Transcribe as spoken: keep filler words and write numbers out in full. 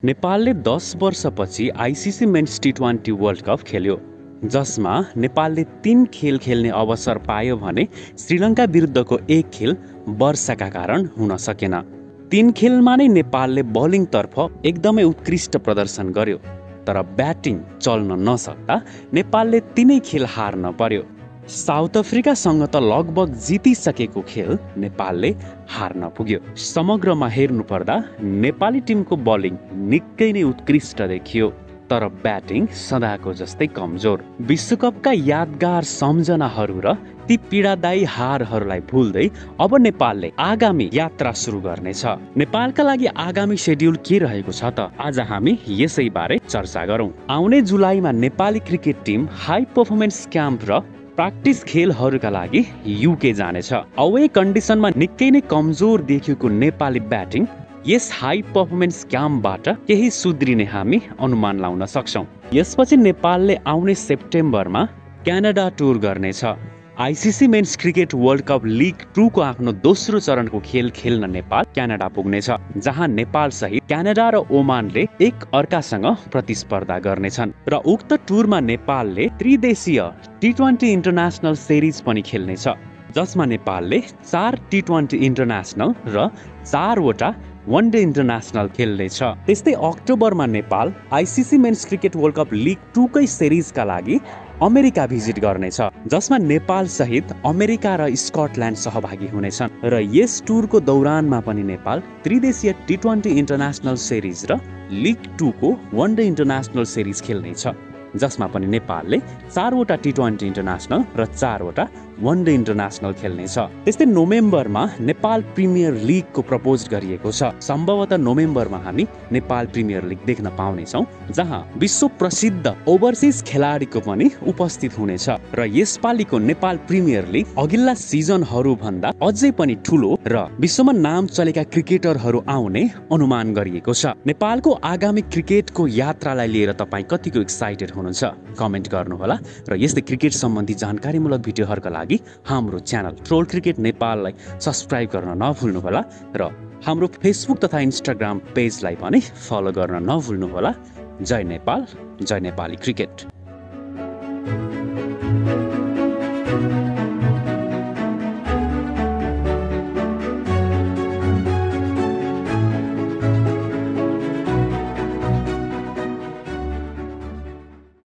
नेपालले दस वर्षपछि ICC men's T twenty world cup खेल्यो, जसमा नेपालले तीन खेल खेल्ने अवसर पायो भने श्रीलङ्का विरुद्धको एक खेल वर्षाका कारण हुन सकेन। तीन खेलमा नै नेपालले बलिङतर्फ एकदमै उत्कृष्ट प्रदर्शन गर्यो, तर ब्याटिङ चल्न नसक्दा नेपालले तीनै खेल हार्न पर्यो। साउथ अफ्रिकासँग त लगभग जितिसकेको खेल नेपालले हार्न पुग्यो। समग्रमा हेर्नुपर्दा नेपाली टिमको बलिङ निकै नै उत्कृष्ट देखियो, तर ब्याटिङ सदाको जस्तै कमजोर। विश्वकपका यादगार सम्झनाहरू र ती पीडादायी हारहरूलाई भुल्दै अब नेपालले आगामी यात्रा सुरु गर्नेछ। नेपालका लागि आगामी शेड्युल के रहेको छ त आज हामी यसै बारे चर्चा गरौँ। आउने जुलाईमा Nepali cricket team high performance camp र प्र्याक्टिस खेलहरूका लागि युके जानेछ। अवे कन्डिसनमा निकै नै कमजोर देखिएको नेपाली ब्याटिङ यस हाई पर्फर्मेन्स क्याम्पबाट केही सुध्रिने हामी अनुमान लाउन सक्छौँ। यसपछि नेपालले आउने सेप्टेम्बरमा क्यानाडा टुर गर्नेछ। ICC men's cricket world cup league two को आफ्नो दोस्रो चरणको खेल खेल्न नेपाल क्यानाडा पुग्नेछ, जहाँ नेपाल सहित क्यानाडा र ओमानले एक अर्कासँग प्रतिस्पर्धा गर्नेछन् र उक्त टुरमा नेपालले त्रिदेशीय टी ट्वेन्टी इन्टरनेसनल सिरिज पनि खेल्नेछ, जसमा नेपालले चार टी ट्वेन्टी इन्टरनेसनल र चारवटा वन डे इन्टरनेसनल खेल्नेछ। त्यस्तै अक्टोबरमा Nepal ICC men's cricket world cup league two कै सिरिजका लागि अमेरिका भिजिट गर्नेछ, जसमा नेपाल सहित अमेरिका र स्कटल्यान्ड सहभागी हुनेछन् र यस टुरको दौरानमा पनि नेपाल त्रिदेशीय टी ट्वेन्टी इन्टरनेसनल सिरिज र लिग टू को वन डे इन्टरनेसनल सिरिज खेल्नेछ, जसमा पनि नेपालले चारवटा टी ट्वेन्टी इन्टरनेसनल र चारवटा वन डे इन्टरनेसनल खेल्नेछ। त्यस्तै नोभेम्बरमा नेपाल प्रिमियर लिगको प्रपोज गरिएको छ। सम्भवतः नोभेम्बरमा हामी नेपाल प्रिमियर लिग देख्न पाउनेछौँ, जहाँ विश्व प्रसिद्ध ओभरसिज खेलाडीको पनि उपस्थित हुनेछ र यसपालिको नेपाल प्रिमियर लिग अघिल्ला सिजनहरू भन्दा अझै पनि ठुलो र विश्वमा नाम चलेका क्रिकेटरहरू आउने अनुमान गरिएको छ। नेपालको आगामी क्रिकेटको यात्रालाई लिएर तपाईँ कतिको एक्साइटेड हुनुहुन्छ कमेन्ट गर्नुहोला र यस्तै क्रिकेट सम्बन्धी जानकारीमूलक भिडियोहरूका लागि हाम्रो च्यानल ट्रोल क्रिकेट नेपाललाई सब्स्क्राइब गर्न नभुल्नुहोला र हाम्रो फेसबुक तथा इन्स्टाग्राम पेजलाई पनि फलो गर्न नभुल्नुहोला। जय नेपाल, जय नेपाली क्रिकेट।